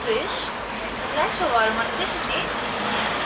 fris. Het lijkt zo warm, maar het is het niet.